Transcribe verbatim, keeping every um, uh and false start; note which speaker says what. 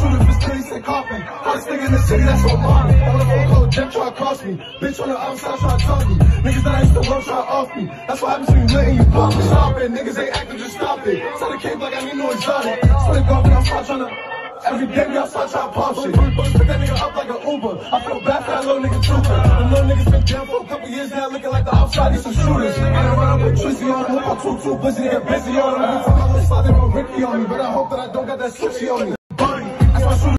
Speaker 1: shoot if it's crazy, say coffee. First thing in the city, that's what mine. On the phone call, Jeff try to cross me. Bitch on the outside try to talk me. Niggas that I used to work try to off me. That's what happens when you lit and you pop it. Stop it, niggas ain't acting, just stop it. Tell the cake like I need no exotic. Split golfing outside trying to. Every day we outside trying to pop shit. Bucks pick that nigga up like an Uber. I feel bad for that little nigga trooper. The little niggas been down for a couple years now, looking like the outside, these some shooters. And I run up with Trizzy on them. I'm too, too busy to get busy on them. Every time I look slide, they want Ricky on me. But I hope that I don't got that switchy on me. Buddy, that's my shooter.